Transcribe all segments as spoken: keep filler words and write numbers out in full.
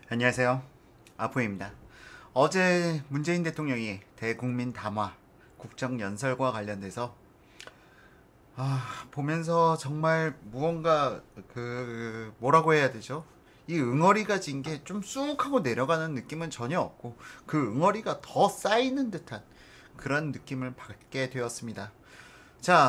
안녕하세요. 아포입니다. 어제 문재인 대통령이 대국민 담화 국정연설과 관련돼서 아, 보면서 정말 무언가 그 뭐라고 해야 되죠? 이 응어리가 진 게 좀 쑥 하고 내려가는 느낌은 전혀 없고 그 응어리가 더 쌓이는 듯한 그런 느낌을 받게 되었습니다. 자,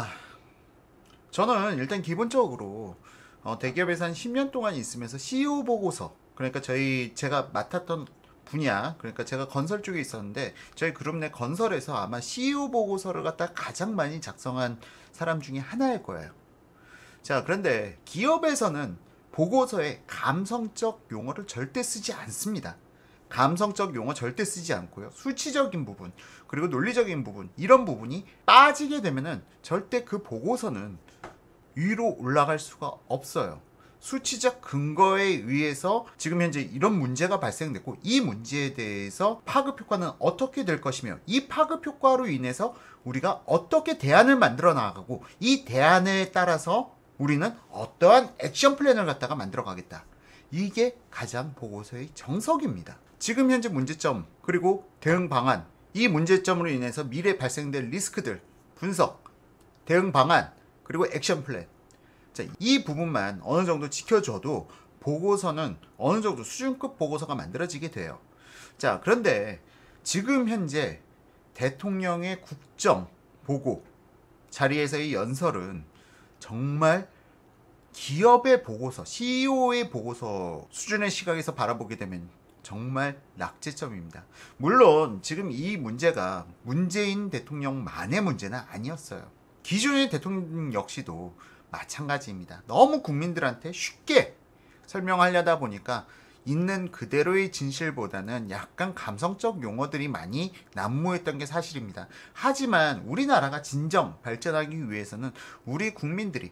저는 일단 기본적으로 어, 대기업에서 한 십 년 동안 있으면서 씨이오 보고서, 그러니까 저희 제가 맡았던 분야, 그러니까 제가 건설 쪽에 있었는데 저희 그룹 내 건설에서 아마 씨이오 보고서를 갖다 가장 많이 작성한 사람 중에 하나일 거예요. 자, 그런데 기업에서는 보고서에 감성적 용어를 절대 쓰지 않습니다. 감성적 용어 절대 쓰지 않고요. 수치적인 부분, 그리고 논리적인 부분, 이런 부분이 빠지게 되면은 절대 그 보고서는 위로 올라갈 수가 없어요. 수치적 근거에 의해서 지금 현재 이런 문제가 발생됐고, 이 문제에 대해서 파급 효과는 어떻게 될 것이며, 이 파급 효과로 인해서 우리가 어떻게 대안을 만들어 나가고, 이 대안에 따라서 우리는 어떠한 액션 플랜을 갖다가 만들어 가겠다. 이게 가장 보고서의 정석입니다. 지금 현재 문제점, 그리고 대응 방안, 이 문제점으로 인해서 미래에 발생될 리스크들 분석, 대응 방안, 그리고 액션 플랜. 자, 이 부분만 어느 정도 지켜줘도 보고서는 어느 정도 수준급 보고서가 만들어지게 돼요. 자, 그런데 지금 현재 대통령의 국정 보고 자리에서의 연설은 정말 기업의 보고서, 씨이오의 보고서 수준의 시각에서 바라보게 되면 정말 낙제점입니다. 물론 지금 이 문제가 문재인 대통령만의 문제는 아니었어요. 기존의 대통령 역시도 마찬가지입니다. 너무 국민들한테 쉽게 설명하려다 보니까 있는 그대로의 진실보다는 약간 감성적 용어들이 많이 난무했던 게 사실입니다. 하지만 우리나라가 진정 발전하기 위해서는 우리 국민들이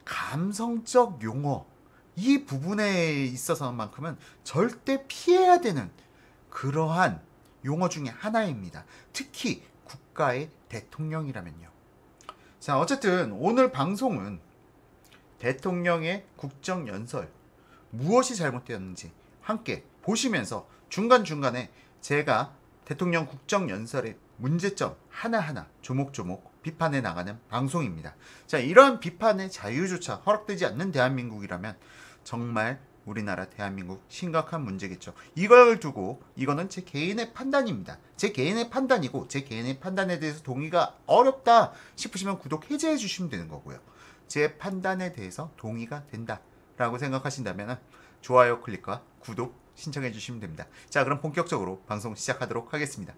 감성적 용어, 이 부분에 있어서만큼은 절대 피해야 되는 그러한 용어 중에 하나입니다. 특히 국가의 대통령이라면요. 자, 어쨌든 오늘 방송은 대통령의 국정연설, 무엇이 잘못되었는지 함께 보시면서 중간중간에 제가 대통령 국정연설의 문제점 하나하나 조목조목 비판해 나가는 방송입니다. 자, 이러한 비판의 자유조차 허락되지 않는 대한민국이라면 정말 우리나라 대한민국 심각한 문제겠죠. 이걸 두고 이거는 제 개인의 판단입니다. 제 개인의 판단이고, 제 개인의 판단에 대해서 동의가 어렵다 싶으시면 구독 해제해 주시면 되는 거고요. 제 판단에 대해서 동의가 된다 라고 생각하신다면 좋아요 클릭과 구독 신청해 주시면 됩니다. 자, 그럼 본격적으로 방송 시작하도록 하겠습니다.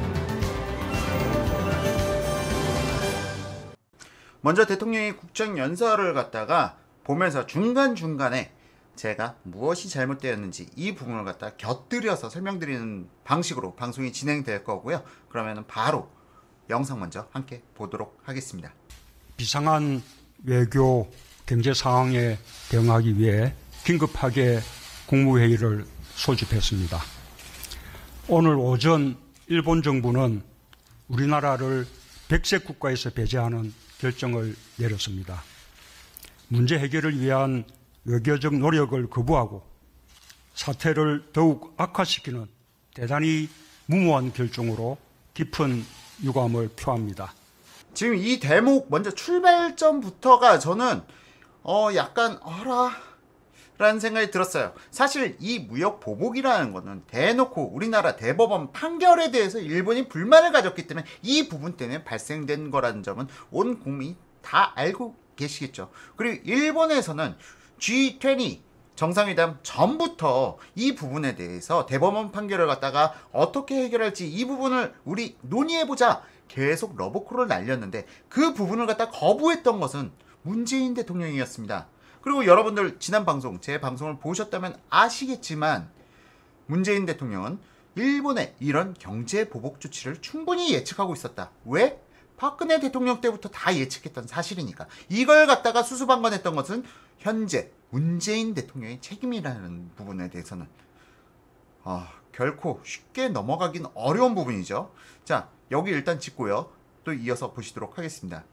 먼저 대통령의 국정연설을 갖다가 보면서 중간중간에 제가 무엇이 잘못되었는지 이 부분을 갖다 곁들여서 설명드리는 방식으로 방송이 진행될 거고요. 그러면 바로 영상 먼저 함께 보도록 하겠습니다. 비상한 외교 경제 상황에 대응하기 위해 긴급하게 국무회의를 소집했습니다. 오늘 오전 일본 정부는 우리나라를 백색 국가에서 배제하는 결정을 내렸습니다. 문제 해결을 위한 외교적 노력을 거부하고 사태를 더욱 악화시키는 대단히 무모한 결정으로 깊은 유감을 표합니다. 지금 이 대목 먼저 출발점부터가 저는 어 약간 어라 라는 생각이 들었어요. 사실 이 무역 보복이라는 거는 대놓고 우리나라 대법원 판결에 대해서 일본이 불만을 가졌기 때문에 이 부분 때문에 발생된 거라는 점은 온 국민이 다 알고 계시겠죠. 그리고 일본에서는 지 이십 정상회담 전부터 이 부분에 대해서 대법원 판결을 갖다가 어떻게 해결할지 이 부분을 우리 논의해보자 계속 러브콜을 날렸는데, 그 부분을 갖다 거부했던 것은 문재인 대통령이었습니다. 그리고 여러분들 지난 방송, 제 방송을 보셨다면 아시겠지만 문재인 대통령은 일본의 이런 경제 보복 조치를 충분히 예측하고 있었다. 왜? 박근혜 대통령 때부터 다 예측했던 사실이니까. 이걸 갖다가 수수방관했던 것은 현재 문재인 대통령의 책임이라는 부분에 대해서는 아, 결코 쉽게 넘어가긴 어려운 부분이죠. 자, 여기 일단 짚고요. 또 이어서 보시도록 하겠습니다.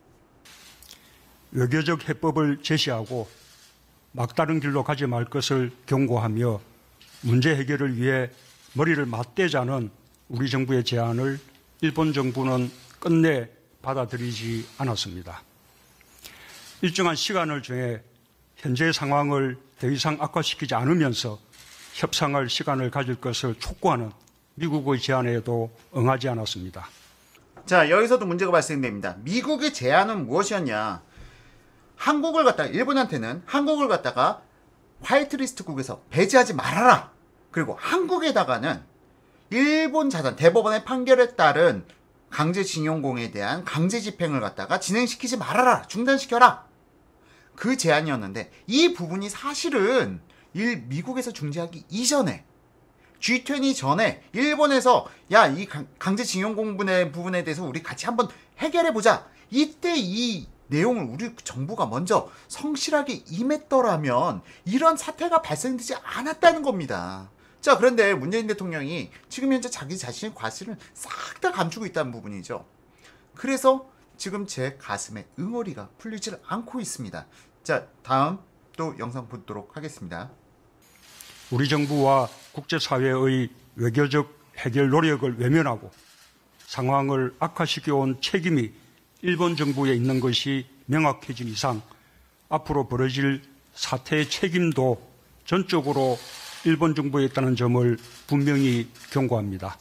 외교적 해법을 제시하고 막다른 길로 가지 말 것을 경고하며 문제 해결을 위해 머리를 맞대자는 우리 정부의 제안을 일본 정부는 끝내 받아들이지 않았습니다. 일정한 시간을 정해 현재 상황을 더 이상 악화시키지 않으면서 협상할 시간을 가질 것을 촉구하는 미국의 제안에도 응하지 않았습니다. 자, 여기서도 문제가 발생됩니다. 미국의 제안은 무엇이었냐? 한국을 갖다가, 일본한테는 한국을 갖다가 화이트리스트국에서 배제하지 말아라. 그리고 한국에다가는 일본 자산, 대법원의 판결에 따른 강제징용공에 대한 강제 집행을 갖다가 진행시키지 말아라. 중단시켜라. 그 제안이었는데, 이 부분이 사실은 일, 미국에서 중재하기 이전에, 지 이십 전에 일본에서 야, 이 강제징용공 부분의 부분에 대해서 우리 같이 한번 해결해보자. 이때 이 내용을 우리 정부가 먼저 성실하게 임했더라면 이런 사태가 발생되지 않았다는 겁니다. 자, 그런데 문재인 대통령이 지금 현재 자기 자신의 과실을 싹 다 감추고 있다는 부분이죠. 그래서 지금 제 가슴에 응어리가 풀리질 않고 있습니다. 자, 다음 또 영상 보도록 하겠습니다. 우리 정부와 국제사회의 외교적 해결 노력을 외면하고 상황을 악화시켜온 책임이 일본 정부에 있는 것이 명확해진 이상 앞으로 벌어질 사태의 책임도 전적으로 일본 정부에 있다는 점을 분명히 경고합니다.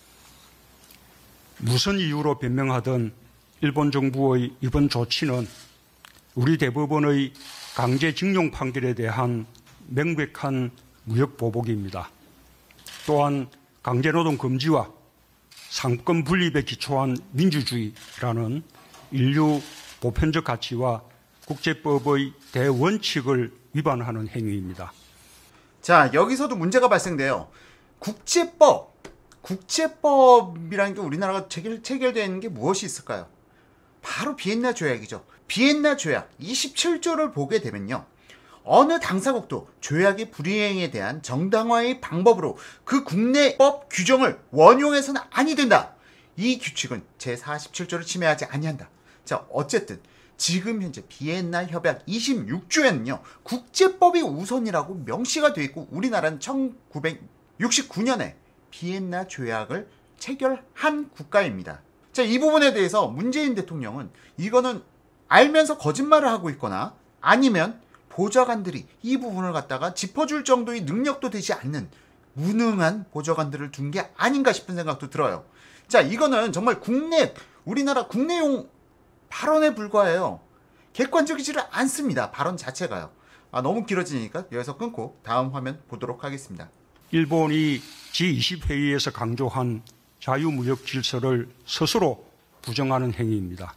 무슨 이유로 변명하든 일본 정부의 이번 조치는 우리 대법원의 강제징용 판결에 대한 명백한 무역보복입니다. 또한 강제노동 금지와 상권 분립에 기초한 민주주의라는 인류 보편적 가치와 국제법의 대원칙을 위반하는 행위입니다. 자, 여기서도 문제가 발생돼요. 국제법, 국제법이라는 게 우리나라가 체결, 체결되어 있는 게 무엇이 있을까요? 바로 비엔나 조약이죠. 비엔나 조약 이십칠 조를 보게 되면요, 어느 당사국도 조약의 불이행에 대한 정당화의 방법으로 그 국내법 규정을 원용해서는 아니 된다. 이 규칙은 제사십칠 조를 침해하지 아니한다. 자, 어쨌든 지금 현재 비엔나 협약 이십육 조에는요 국제법이 우선이라고 명시가 되어 있고, 우리나라는 천구백육십구 년에 비엔나 조약을 체결한 국가입니다. 자, 이 부분에 대해서 문재인 대통령은 이거는 알면서 거짓말을 하고 있거나 아니면 보좌관들이 이 부분을 갖다가 짚어줄 정도의 능력도 되지 않는 무능한 보좌관들을 둔 게 아닌가 싶은 생각도 들어요. 자, 이거는 정말 국내, 우리나라 국내용 발언에 불과해요. 객관적이지를 않습니다. 발언 자체가요. 아, 너무 길어지니까 여기서 끊고 다음 화면 보도록 하겠습니다. 일본이 지 이십 회의에서 강조한 자유무역 질서를 스스로 부정하는 행위입니다.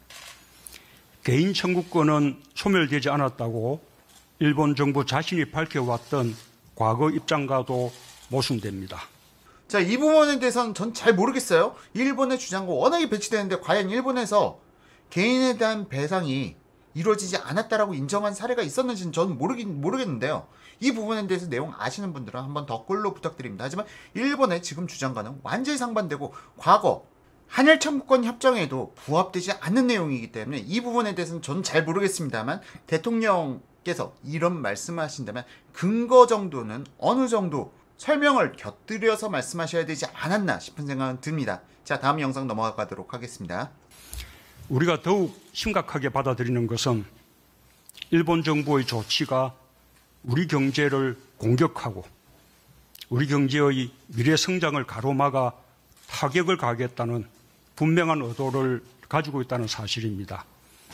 개인 청구권은 소멸되지 않았다고 일본 정부 자신이 밝혀왔던 과거 입장과도 모순됩니다. 자, 이 부분에 대해서는 전 잘 모르겠어요. 일본의 주장과 워낙에 배치되는데 과연 일본에서 개인에 대한 배상이 이루어지지 않았다라고 인정한 사례가 있었는지는 저는 모르긴, 모르겠는데요. 이 부분에 대해서 내용 아시는 분들은 한번 댓글로 부탁드립니다. 하지만 일본의 지금 주장과는 완전히 상반되고 과거 한일 청구권 협정에도 부합되지 않는 내용이기 때문에 이 부분에 대해서는 저는 잘 모르겠습니다만, 대통령께서 이런 말씀을 하신다면 근거 정도는 어느 정도 설명을 곁들여서 말씀하셔야 되지 않았나 싶은 생각은 듭니다. 자, 다음 영상 넘어가도록 하겠습니다. 우리가 더욱 심각하게 받아들이는 것은 일본 정부의 조치가 우리 경제를 공격하고 우리 경제의 미래 성장을 가로막아 타격을 가하겠다는 분명한 의도를 가지고 있다는 사실입니다.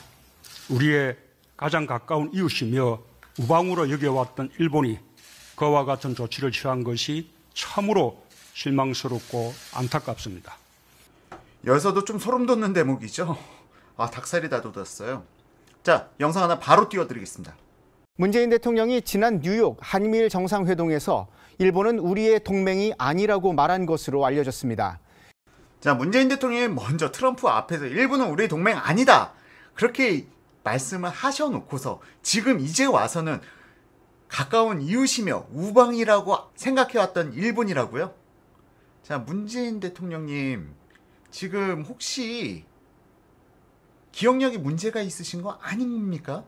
우리의 가장 가까운 이웃이며 우방으로 여겨왔던 일본이 그와 같은 조치를 취한 것이 참으로 실망스럽고 안타깝습니다. 여기서도 좀 소름 돋는 대목이죠. 아, 닭살이 다 돋았어요. 자, 영상 하나 바로 띄워드리겠습니다. 문재인 대통령이 지난 뉴욕 한미일 정상회동에서 일본은 우리의 동맹이 아니라고 말한 것으로 알려졌습니다. 자, 문재인 대통령이 먼저 트럼프 앞에서 일본은 우리의 동맹 아니다, 그렇게 말씀을 하셔놓고서 지금 이제 와서는 가까운 이웃이며 우방이라고 생각해왔던 일본이라고요? 자, 문재인 대통령님 지금 혹시 기억력에 문제가 있으신 거 아닙니까?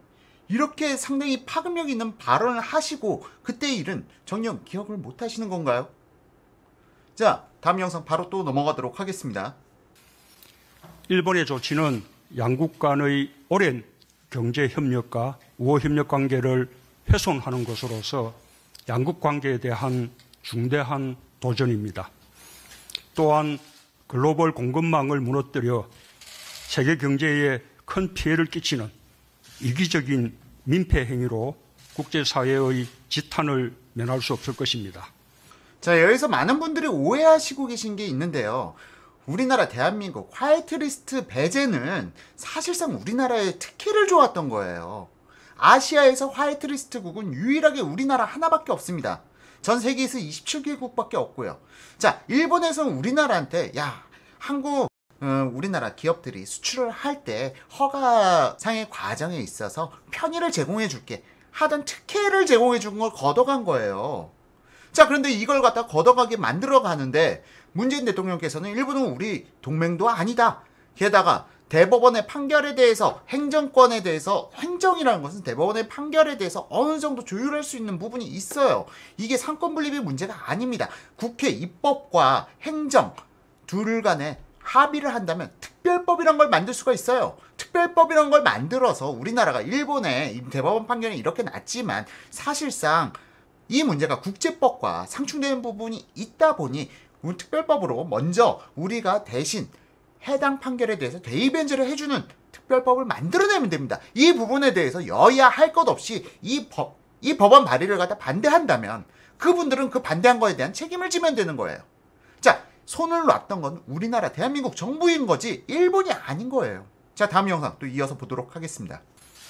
이렇게 상당히 파급력 있는 발언을 하시고 그때의 일은 정녕 기억을 못 하시는 건가요? 자, 다음 영상 바로 또 넘어가도록 하겠습니다. 일본의 조치는 양국 간의 오랜 경제 협력과 우호 협력 관계를 훼손하는 것으로서 양국 관계에 대한 중대한 도전입니다. 또한 글로벌 공급망을 무너뜨려 세계 경제에 큰 피해를 끼치는 이기적인 민폐 행위로 국제사회의 지탄을 면할 수 없을 것입니다. 자, 여기서 많은 분들이 오해하시고 계신 게 있는데요. 우리나라 대한민국 화이트리스트 배제는 사실상 우리나라의 특혜를 줘왔던 거예요. 아시아에서 화이트리스트국은 유일하게 우리나라 하나밖에 없습니다. 전 세계에서 이십칠 개국밖에 없고요. 자, 일본에서는 우리나라한테 야, 한국 어, 우리나라 기업들이 수출을 할 때 허가상의 과정에 있어서 편의를 제공해 줄게 하던 특혜를 제공해 준 걸 걷어간 거예요. 자, 그런데 이걸 갖다 걷어가게 만들어 가는데 문재인 대통령께서는 일본은 우리 동맹도 아니다. 게다가 대법원의 판결에 대해서 행정권에 대해서 행정이라는 것은 대법원의 판결에 대해서 어느 정도 조율할 수 있는 부분이 있어요. 이게 상권 분립의 문제가 아닙니다. 국회 입법과 행정 둘 간에 합의를 한다면 특별법이란 걸 만들 수가 있어요. 특별법이란 걸 만들어서 우리나라가 일본의 대법원 판결이 이렇게 났지만 사실상 이 문제가 국제법과 상충되는 부분이 있다 보니 특별법으로 먼저 우리가 대신 해당 판결에 대해서 대의변제를 해주는 특별법을 만들어내면 됩니다. 이 부분에 대해서 여야 할 것 없이 이 법, 이 법안 발의를 갖다 반대한다면 그분들은 그 반대한 거에 대한 책임을 지면 되는 거예요. 자, 손을 놨던 건 우리나라 대한민국 정부인 거지 일본이 아닌 거예요. 자, 다음 영상 또 이어서 보도록 하겠습니다.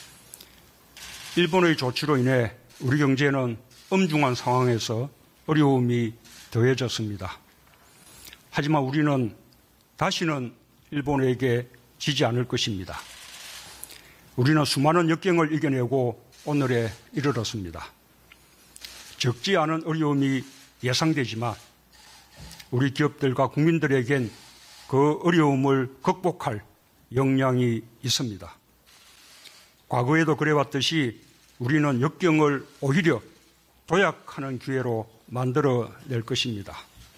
일본의 조치로 인해 우리 경제는 엄중한 상황에서 어려움이 더해졌습니다. 하지만 우리는 다시는 일본에게 지지 않을 것입니다. 우리는 수많은 역경을 이겨내고 오늘에 이르렀습니다. 적지 않은 어려움이 예상되지만 우리 기업들과 국민들에겐 그 어려움을 극복할 역량이 있습니다. 과거에도 그래왔듯이 우리는 역경을 오히려 도약하는 기회로 만들어낼 것입니다.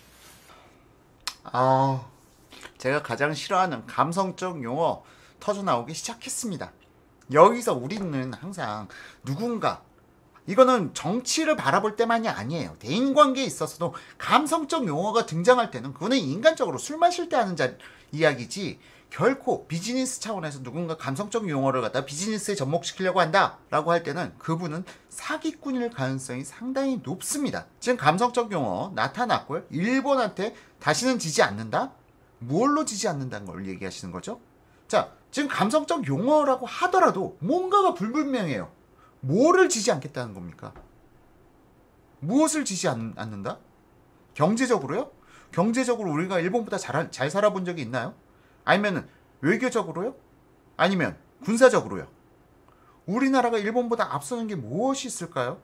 아, 제가 가장 싫어하는 감성적 용어 터져나오기 시작했습니다. 여기서 우리는 항상 누군가, 이거는 정치를 바라볼 때만이 아니에요. 대인관계에 있어서도 감성적 용어가 등장할 때는 그거는 인간적으로 술 마실 때 하는 자, 이야기지 결코 비즈니스 차원에서 누군가 감성적 용어를 갖다 비즈니스에 접목시키려고 한다 라고 할 때는 그분은 사기꾼일 가능성이 상당히 높습니다. 지금 감성적 용어 나타났고요. 일본한테 다시는 지지 않는다? 뭘로 지지 않는다는 걸 얘기하시는 거죠? 자, 지금 감성적 용어라고 하더라도 뭔가가 불분명해요. 뭐를 지지 않겠다는 겁니까? 무엇을 지지 않, 않는다? 경제적으로요? 경제적으로 우리가 일본보다 잘, 잘 살아본 적이 있나요? 아니면 외교적으로요? 아니면 군사적으로요? 우리나라가 일본보다 앞서는 게 무엇이 있을까요?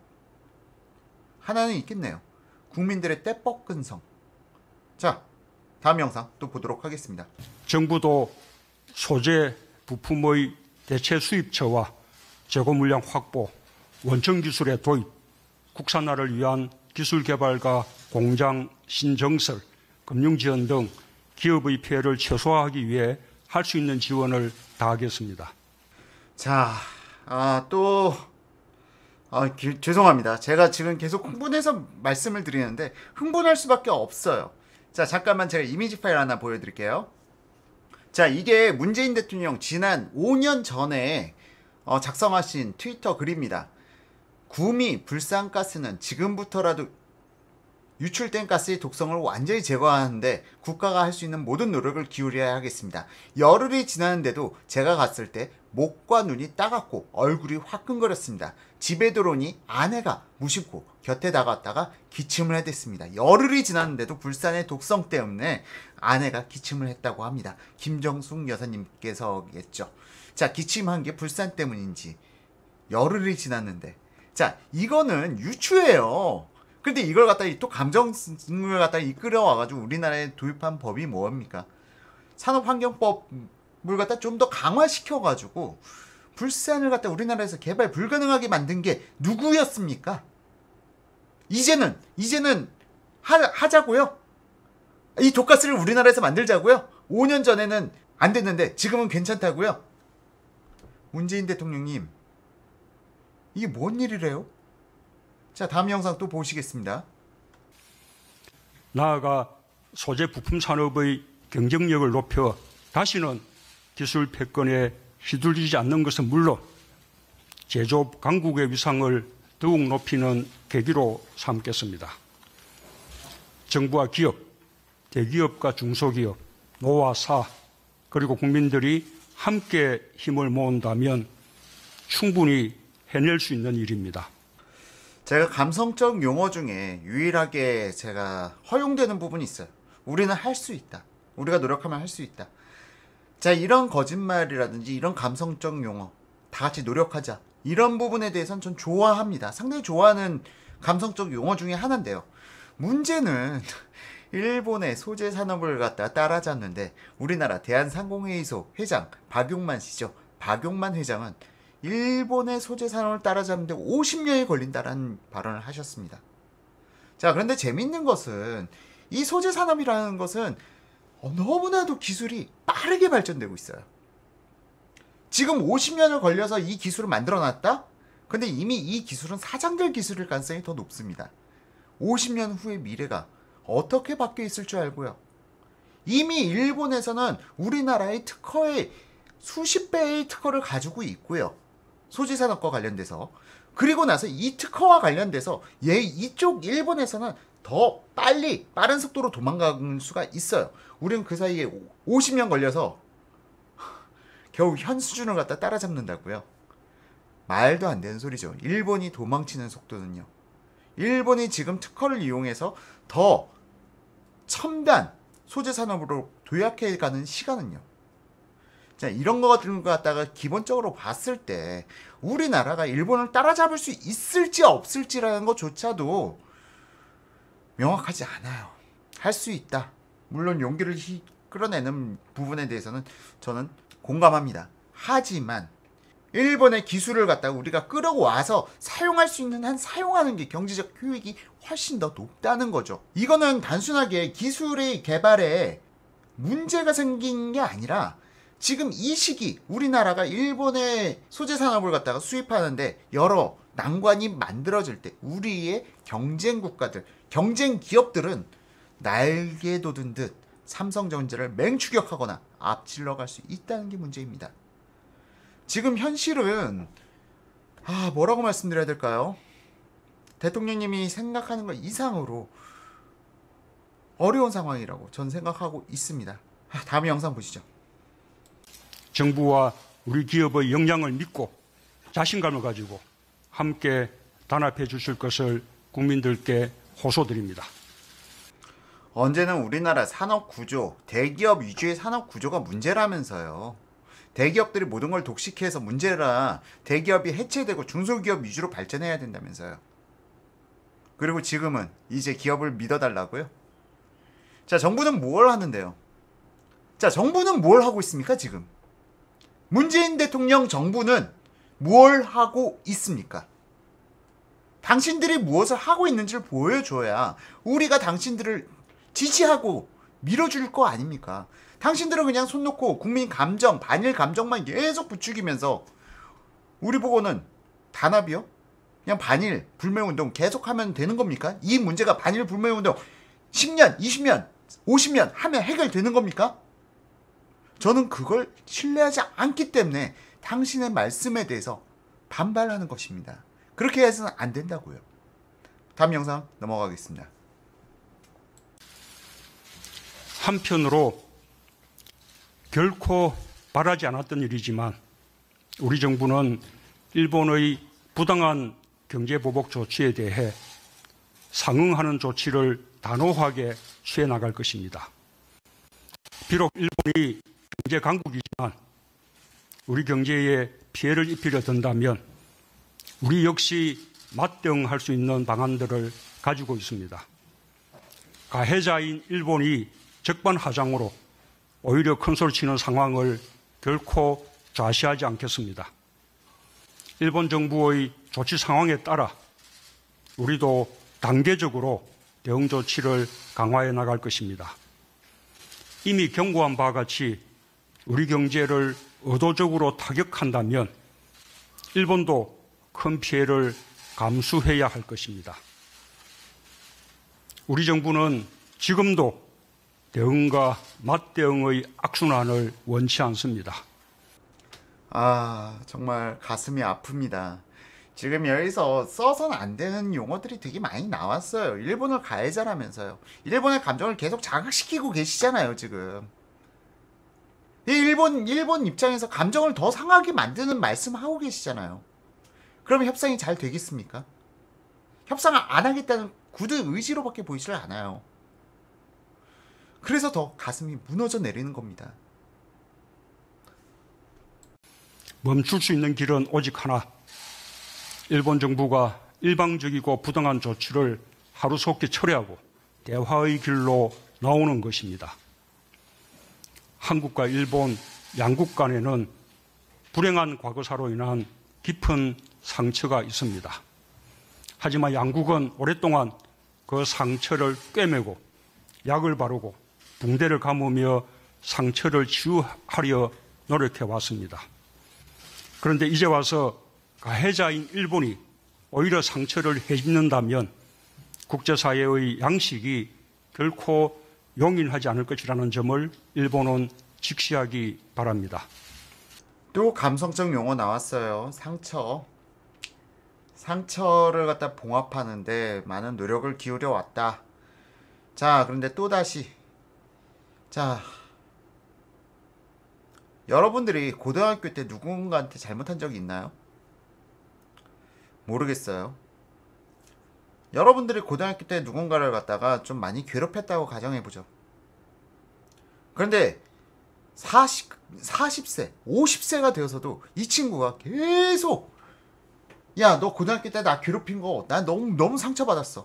하나는 있겠네요. 국민들의 떼뻑근성. 자, 다음 영상 또 보도록 하겠습니다. 정부도 소재 부품의 대체 수입처와 재고 물량 확보, 원천 기술의 도입, 국산화를 위한 기술 개발과 공장 신정설, 금융 지원 등 기업의 피해를 최소화하기 위해 할 수 있는 지원을 다하겠습니다. 자, 아, 또 아, 기, 죄송합니다. 제가 지금 계속 흥분해서 말씀을 드리는데 흥분할 수밖에 없어요. 자, 잠깐만 제가 이미지 파일 하나 보여드릴게요. 자, 이게 문재인 대통령 지난 오 년 전에 어, 작성하신 트위터 글입니다. 구미 불산가스는 지금부터라도 유출된 가스의 독성을 완전히 제거하는데 국가가 할 수 있는 모든 노력을 기울여야 하겠습니다. 열흘이 지났는데도 제가 갔을 때 목과 눈이 따갑고 얼굴이 화끈거렸습니다. 집에 들어오니 아내가 무심코 곁에 다가왔다가 기침을 해댔습니다. 열흘이 지났는데도 불산의 독성 때문에 아내가 기침을 했다고 합니다. 김정숙 여사님께서겠죠. 자, 기침한 게 불산 때문인지 열흘이 지났는데, 자, 이거는 유추예요. 근데 이걸 갖다 또 감정을 갖다 이끌어와가지고 우리나라에 도입한 법이 뭐입니까? 산업환경법을 갖다 좀 더 강화시켜가지고 불산을 갖다 우리나라에서 개발 불가능하게 만든 게 누구였습니까? 이제는 이제는 하, 하자고요? 이 독가스를 우리나라에서 만들자고요? 오 년 전에는 안 됐는데 지금은 괜찮다고요? 문재인 대통령님, 이게 뭔 일이래요? 자, 다음 영상 또 보시겠습니다. 나아가 소재 부품 산업의 경쟁력을 높여 다시는 기술 패권에 휘둘리지 않는 것은 물론 제조업 강국의 위상을 더욱 높이는 계기로 삼겠습니다. 정부와 기업, 대기업과 중소기업, 노와 사, 그리고 국민들이 함께 힘을 모은다면 충분히 해낼 수 있는 일입니다. 제가 감성적 용어 중에 유일하게 제가 허용되는 부분이 있어요. 우리는 할 수 있다. 우리가 노력하면 할 수 있다. 자, 이런 거짓말이라든지 이런 감성적 용어, 다 같이 노력하자, 이런 부분에 대해서는 전 좋아합니다. 상당히 좋아하는 감성적 용어 중에 하나인데요. 문제는 일본의 소재 산업을 갖다 따라잡는데 우리나라 대한상공회의소 회장 박용만 씨죠. 박용만 회장은 일본의 소재 산업을 따라잡는데 오십 년이 걸린다라는 발언을 하셨습니다. 자, 그런데 재밌는 것은 이 소재 산업이라는 것은 너무나도 기술이 빠르게 발전되고 있어요. 지금 오십 년을 걸려서 이 기술을 만들어놨다? 근데 이미 이 기술은 사장될 기술일 가능성이 더 높습니다. 오십 년 후의 미래가 어떻게 바뀌어 있을 줄 알고요. 이미 일본에서는 우리나라의 특허의 수십 배의 특허를 가지고 있고요. 소재산업과 관련돼서. 그리고 나서 이 특허와 관련돼서 얘 이쪽 일본에서는 더 빨리 빠른 속도로 도망갈 수가 있어요. 우리는 그 사이에 오십 년 걸려서 겨우 현 수준을 갖다 따라잡는다고요. 말도 안 되는 소리죠. 일본이 도망치는 속도는요. 일본이 지금 특허를 이용해서 더 첨단 소재 산업으로 도약해가는 시간은요. 자, 이런 것들 갖다가 기본적으로 봤을 때 우리나라가 일본을 따라잡을 수 있을지 없을지라는 것조차도 명확하지 않아요. 할 수 있다. 물론 용기를 히, 끌어내는 부분에 대해서는 저는 공감합니다. 하지만 일본의 기술을 갖다가 우리가 끌어와서 사용할 수 있는 한 사용하는 게 경제적 효익이 훨씬 더 높다는 거죠. 이거는 단순하게 기술의 개발에 문제가 생긴 게 아니라 지금 이 시기 우리나라가 일본의 소재 산업을 갖다가 수입하는데 여러 난관이 만들어질 때 우리의 경쟁 국가들, 경쟁 기업들은 날개 돋은 듯 삼성전자를 맹추격하거나 앞질러 갈 수 있다는 게 문제입니다. 지금 현실은 아 뭐라고 말씀드려야 될까요? 대통령님이 생각하는 것 이상으로 어려운 상황이라고 전 생각하고 있습니다. 아, 다음 영상 보시죠. 정부와 우리 기업의 역량을 믿고 자신감을 가지고 함께 단합해 주실 것을 국민들께 호소드립니다. 언제는 우리나라 산업 구조, 대기업 위주의 산업 구조가 문제라면서요. 대기업들이 모든 걸 독식해서 문제라 대기업이 해체되고 중소기업 위주로 발전해야 된다면서요. 그리고 지금은 이제 기업을 믿어달라고요? 자, 정부는 뭘 하는데요? 자, 정부는 뭘 하고 있습니까, 지금? 문재인 대통령 정부는 뭘 하고 있습니까? 당신들이 무엇을 하고 있는지를 보여줘야 우리가 당신들을 지지하고 밀어줄 거 아닙니까? 당신들은 그냥 손 놓고 국민 감정, 반일 감정만 계속 부추기면서 우리 보고는 단합이요? 그냥 반일 불매운동 계속하면 되는 겁니까? 이 문제가 반일 불매운동 십 년, 이십 년, 오십 년 하면 해결되는 겁니까? 저는 그걸 신뢰하지 않기 때문에 당신의 말씀에 대해서 반발하는 것입니다. 그렇게 해서는 안 된다고요. 다음 영상 넘어가겠습니다. 한편으로 결코 바라지 않았던 일이지만 우리 정부는 일본의 부당한 경제보복 조치에 대해 상응하는 조치를 단호하게 취해 나갈 것입니다. 비록 일본이 경제 강국이지만 우리 경제에 피해를 입히려 든다면 우리 역시 맞대응할 수 있는 방안들을 가지고 있습니다. 가해자인 일본이 적반하장으로 오히려 큰소리 치는 상황을 결코 좌시하지 않겠습니다. 일본 정부의 조치 상황에 따라 우리도 단계적으로 대응 조치를 강화해 나갈 것입니다. 이미 경고한 바와 같이 우리 경제를 의도적으로 타격한다면 일본도 큰 피해를 감수해야 할 것입니다. 우리 정부는 지금도 대응과 맞대응의 악순환을 원치 않습니다. 아, 정말 가슴이 아픕니다. 지금 여기서 써서는 안 되는 용어들이 되게 많이 나왔어요. 일본을 가해자라면서요. 일본의 감정을 계속 자극시키고 계시잖아요, 지금. 이 일본, 일본 입장에서 감정을 더 상하게 만드는 말씀하고 계시잖아요. 그럼 협상이 잘 되겠습니까? 협상을 안 하겠다는 굳은 의지로밖에 보이질 않아요. 그래서 더 가슴이 무너져 내리는 겁니다. 멈출 수 있는 길은 오직 하나. 일본 정부가 일방적이고 부당한 조치를 하루속히 철회하고 대화의 길로 나오는 것입니다. 한국과 일본 양국 간에는 불행한 과거사로 인한 깊은 상처가 있습니다. 하지만 양국은 오랫동안 그 상처를 꿰매고 약을 바르고 붕대를 감으며 상처를 치유하려 노력해 왔습니다. 그런데 이제 와서 가해자인 일본이 오히려 상처를 해짓는다면 국제사회의 양식이 결코 용인하지 않을 것이라는 점을 일본은 직시하기 바랍니다. 또 감성적 용어 나왔어요. 상처. 상처를 갖다 봉합하는데 많은 노력을 기울여 왔다. 자, 그런데 또다시 자, 여러분들이 고등학교 때 누군가한테 잘못한 적이 있나요? 모르겠어요. 여러분들이 고등학교 때 누군가를 갖다가 좀 많이 괴롭혔다고 가정해보죠. 그런데 사십, 사십 세, 오십 세가 되어서도 이 친구가 계속 야, 너 고등학교 때 나 괴롭힌 거 나 너무, 너무 상처받았어.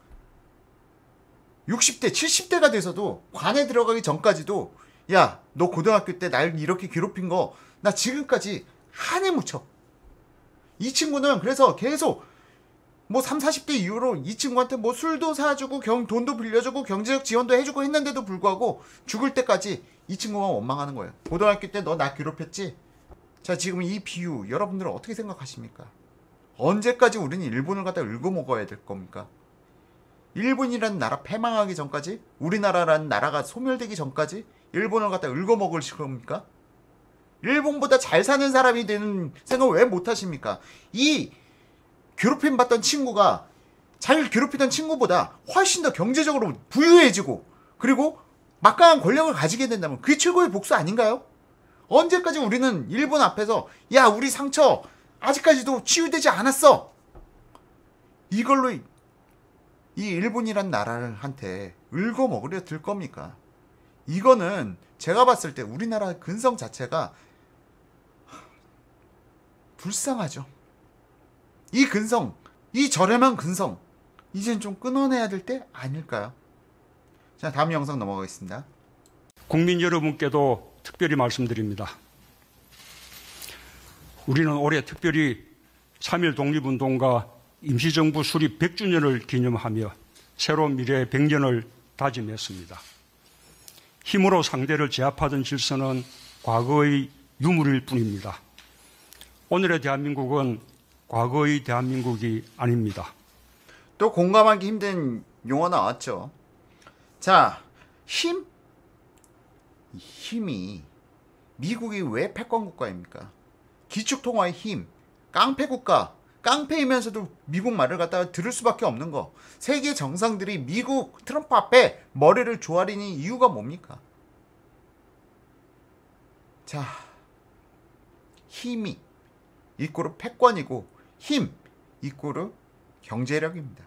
육십 대, 칠십 대가 돼서도 관에 들어가기 전까지도 야, 너 고등학교 때 날 이렇게 괴롭힌 거 나 지금까지 한에 묻혀. 이 친구는 그래서 계속 뭐 삼, 사십 대 이후로 이 친구한테 뭐 술도 사주고 경, 돈도 빌려주고 경제적 지원도 해주고 했는데도 불구하고 죽을 때까지 이 친구만 원망하는 거예요. 고등학교 때 너 나 괴롭혔지? 자, 지금 이 비유 여러분들은 어떻게 생각하십니까? 언제까지 우리는 일본을 갖다 읊어 먹어야 될 겁니까? 일본이라는 나라 패망하기 전까지? 우리나라라는 나라가 소멸되기 전까지? 일본을 갖다 읊어 먹을 겁니까? 일본보다 잘 사는 사람이 되는 생각 왜 못하십니까? 이 괴롭힘 받던 친구가 자기를 괴롭히던 친구보다 훨씬 더 경제적으로 부유해지고 그리고 막강한 권력을 가지게 된다면 그게 최고의 복수 아닌가요? 언제까지 우리는 일본 앞에서 야, 우리 상처 아직까지도 치유되지 않았어. 이걸로 이 일본이란 나라를 한테 읊어 먹으려 들 겁니까? 이거는 제가 봤을 때 우리나라 근성 자체가 불쌍하죠. 이 근성, 이 저렴한 근성 이젠 좀 끊어내야 될 때 아닐까요? 자, 다음 영상 넘어가겠습니다. 국민 여러분께도 특별히 말씀드립니다. 우리는 올해 특별히 삼일 독립운동과 임시정부 수립 백 주년을 기념하며 새로운 미래의 백 년을 다짐했습니다. 힘으로 상대를 제압하던 질서는 과거의 유물일 뿐입니다. 오늘의 대한민국은 과거의 대한민국이 아닙니다. 또 공감하기 힘든 용어 나왔죠. 자, 힘? 힘이 미국이 왜 패권국가입니까? 기축통화의 힘, 깡패국가, 깡패이면서도 미국 말을 갖다가 들을 수밖에 없는 거. 세계 정상들이 미국 트럼프 앞에 머리를 조아리는 이유가 뭡니까? 자, 힘이 이꼬르 패권이고 힘 이꼬르 경제력입니다.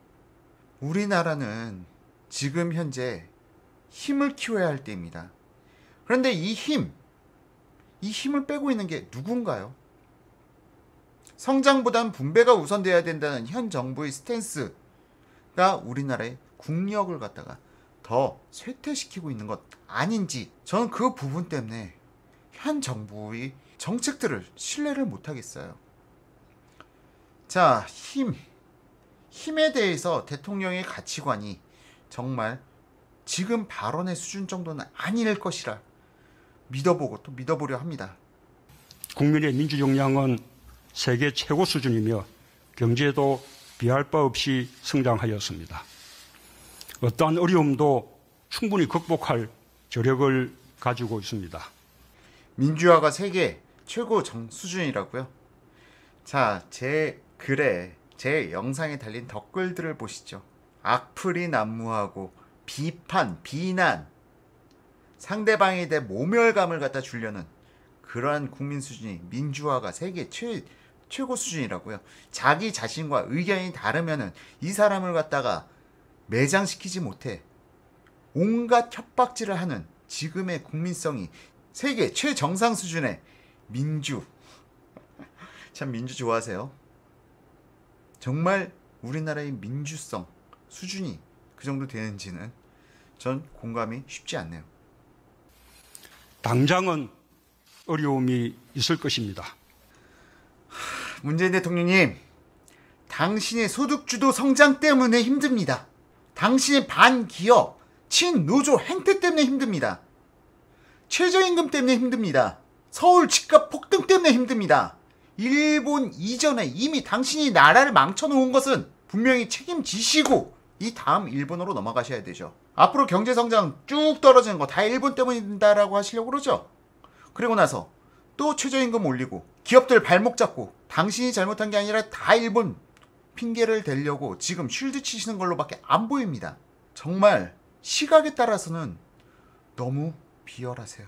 우리나라는 지금 현재 힘을 키워야 할 때입니다. 그런데 이 힘, 이 힘을 빼고 있는 게 누군가요? 성장보단 분배가 우선돼야 된다는 현 정부의 스탠스가 우리나라의 국력을 갖다가 더 쇠퇴시키고 있는 것 아닌지, 저는 그 부분 때문에 현 정부의 정책들을 신뢰를 못하겠어요. 자, 힘. 힘에 대해서 대통령의 가치관이 정말 지금 발언의 수준 정도는 아닐 것이라 믿어보고 또 믿어보려 합니다. 국민의 민주 역량은 세계 최고 수준이며 경제도 비할 바 없이 성장하였습니다. 어떠한 어려움도 충분히 극복할 저력을 가지고 있습니다. 민주화가 세계 최고 정 수준이라고요? 자, 제 글에 제 영상에 달린 댓글들을 보시죠. 악플이 난무하고 비판, 비난, 상대방에 대해 모멸감을 갖다 주려는 그러한 국민 수준이 민주화가 세계 최, 최고 수준이라고요. 자기 자신과 의견이 다르면은 이 사람을 갖다가 매장시키지 못해 온갖 협박질을 하는 지금의 국민성이 세계 최정상 수준의 민주. 참 민주 좋아하세요? 정말 우리나라의 민주성 수준이 그 정도 되는지는 전 공감이 쉽지 않네요. 당장은 어려움이 있을 것입니다. 문재인 대통령님, 당신의 소득주도 성장 때문에 힘듭니다. 당신의 반기업, 친노조 행태 때문에 힘듭니다. 최저임금 때문에 힘듭니다. 서울 집값 폭등 때문에 힘듭니다. 일본 이전에 이미 당신이 나라를 망쳐놓은 것은 분명히 책임지시고 이 다음 일본으로 넘어가셔야 되죠. 앞으로 경제성장 쭉 떨어지는 거 다 일본 때문이다라고 하시려고 그러죠. 그리고 나서 또 최저임금 올리고 기업들 발목 잡고 당신이 잘못한 게 아니라 다 일본 핑계를 대려고 지금 쉴드 치시는 걸로밖에 안 보입니다. 정말 시각에 따라서는 너무 비열하세요.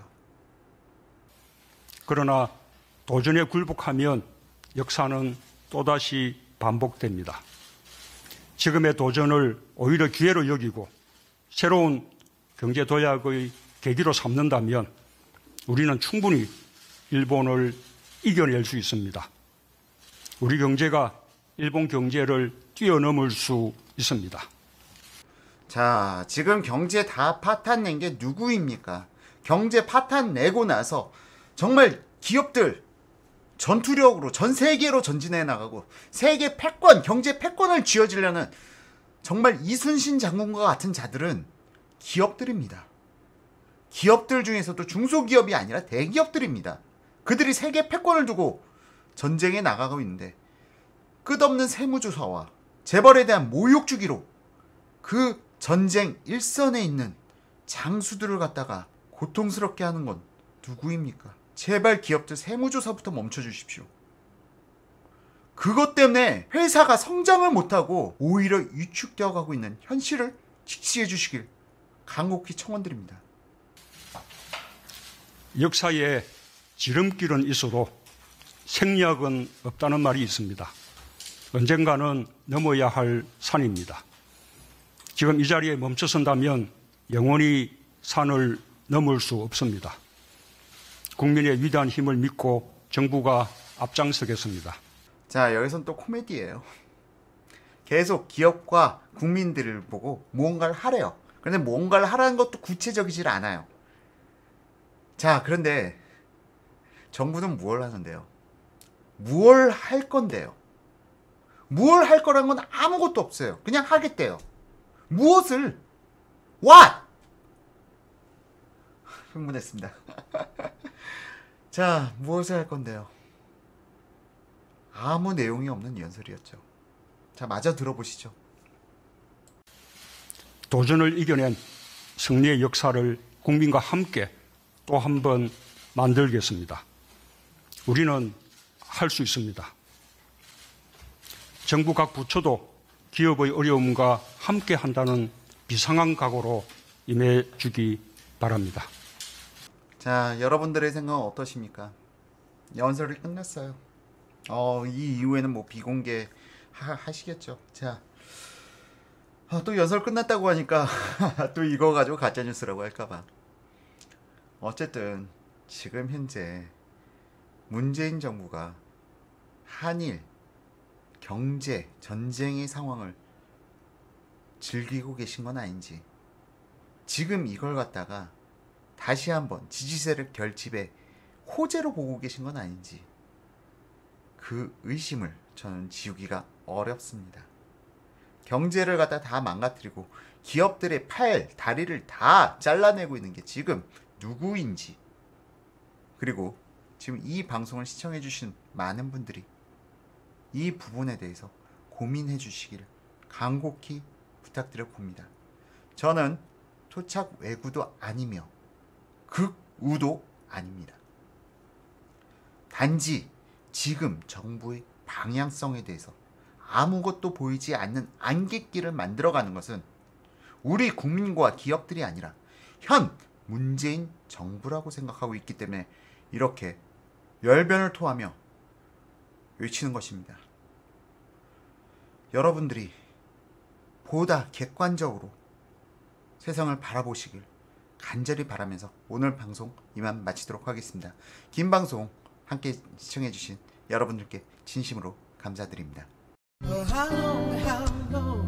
그러나 도전에 굴복하면 역사는 또다시 반복됩니다. 지금의 도전을 오히려 기회로 여기고 새로운 경제 도약의 계기로 삼는다면 우리는 충분히 일본을 이겨낼 수 있습니다. 우리 경제가 일본 경제를 뛰어넘을 수 있습니다. 자, 지금 경제 다 파탄 낸 게 누구입니까? 경제 파탄 내고 나서 정말 기업들 전투력으로 전 세계로 전진해 나가고 세계 패권, 경제 패권을 쥐어지려는 정말 이순신 장군과 같은 자들은 기업들입니다. 기업들 중에서도 중소기업이 아니라 대기업들입니다. 그들이 세계 패권을 두고 전쟁에 나가고 있는데 끝없는 세무조사와 재벌에 대한 모욕 주기로 그 전쟁 일선에 있는 장수들을 갖다가 고통스럽게 하는 건 누구입니까? 제발 기업들 세무조사부터 멈춰주십시오. 그것 때문에 회사가 성장을 못하고 오히려 위축되어 가고 있는 현실을 직시해 주시길 간곡히 청원드립니다. 역사에 지름길은 있어도 생략은 없다는 말이 있습니다. 언젠가는 넘어야 할 산입니다. 지금 이 자리에 멈춰선다면 영원히 산을 넘을 수 없습니다. 국민의 위대한 힘을 믿고 정부가 앞장서겠습니다. 자, 여기선 또 코미디예요. 계속 기업과 국민들을 보고 무언가를 하래요. 그런데 무언가를 하라는 것도 구체적이질 않아요. 자, 그런데 정부는 무엇을 하는데요? 무엇을 할 건데요? 무엇을 할 거란 건 아무것도 없어요. 그냥 하겠대요. 무엇을? What? 흥분했습니다. 자, 무엇을 할 건데요? 아무 내용이 없는 연설이었죠. 자, 마저 들어보시죠. 도전을 이겨낸 승리의 역사를 국민과 함께 또 한 번 만들겠습니다. 우리는 할 수 있습니다. 정부 각 부처도 기업의 어려움과 함께 한다는 비상한 각오로 임해주기 바랍니다. 자, 여러분들의 생각은 어떠십니까? 연설이 끝났어요. 어, 이 이후에는 뭐 비공개 하, 하시겠죠. 자, 아, 또 연설 끝났다고 하니까 또 이거 가지고 가짜뉴스라고 할까봐. 어쨌든 지금 현재 문재인 정부가 한일 경제 전쟁의 상황을 즐기고 계신 건 아닌지, 지금 이걸 갖다가 다시 한번 지지세력 결집의 호재로 보고 계신 건 아닌지 그 의심을 저는 지우기가 어렵습니다. 경제를 갖다 다 망가뜨리고 기업들의 팔, 다리를 다 잘라내고 있는 게 지금 누구인지, 그리고 지금 이 방송을 시청해 주신 많은 분들이 이 부분에 대해서 고민해 주시기를 간곡히 부탁드려 봅니다. 저는 토착 외구도 아니며 극우도 아닙니다. 단지 지금 정부의 방향성에 대해서 아무것도 보이지 않는 안갯길을 만들어가는 것은 우리 국민과 기업들이 아니라 현 문재인 정부라고 생각하고 있기 때문에 이렇게 열변을 토하며 외치는 것입니다. 여러분들이 보다 객관적으로 세상을 바라보시길 간절히 바라면서 오늘 방송 이만 마치도록 하겠습니다. 긴 방송 함께 시청해주신 여러분들께 진심으로 감사드립니다. How long, how long?